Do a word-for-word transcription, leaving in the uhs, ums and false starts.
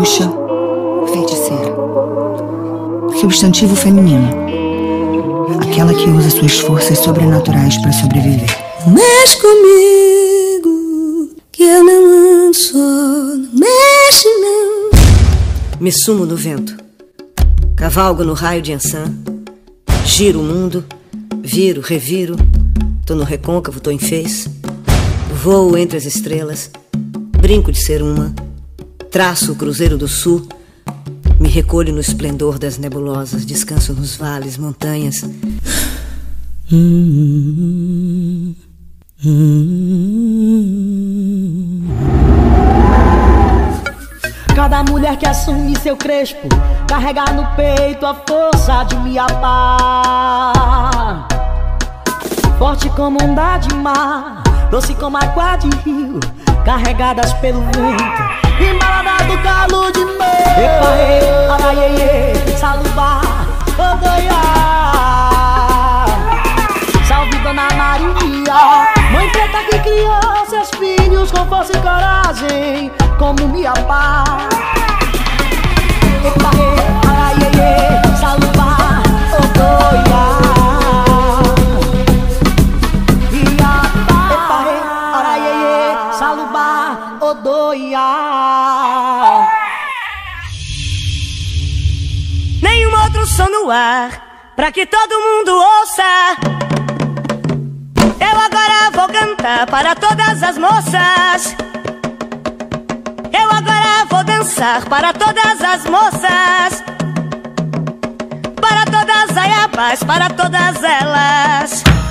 bruxa, feiticeira. Substantivo feminino. Aquela que usa suas forças sobrenaturais para sobreviver. Mexe comigo, que eu não ando só. Mexe não. Me sumo no vento, cavalgo no raio de Ansan, giro o mundo, viro, reviro. Tô no recôncavo, tô em fez. Voo entre as estrelas, brinco de ser uma. Traço o cruzeiro do sul. Me recolho no esplendor das nebulosas, descanso nos vales, montanhas. Hum, hum. Cada mulher que assume seu crespo, carregar no peito a força de me amar. Forte como onda de mar, doce como água de rio, carregadas pelo vento, embalada do calo de mel. Epaê, araiê, salubá, odoiá. Salve Dona Maria, mãe preta que criou seus filhos com força e coragem, como minha paz. Epaê, araiê, salubá, odoiá. Epaê, araiê, salubá, odoiá. Nenhum outro som no ar, pra que todo mundo ouça. Eu agora vou cantar para todas as moças. Eu agora vou dançar para todas as moças. Para todas as aiabás, para todas elas.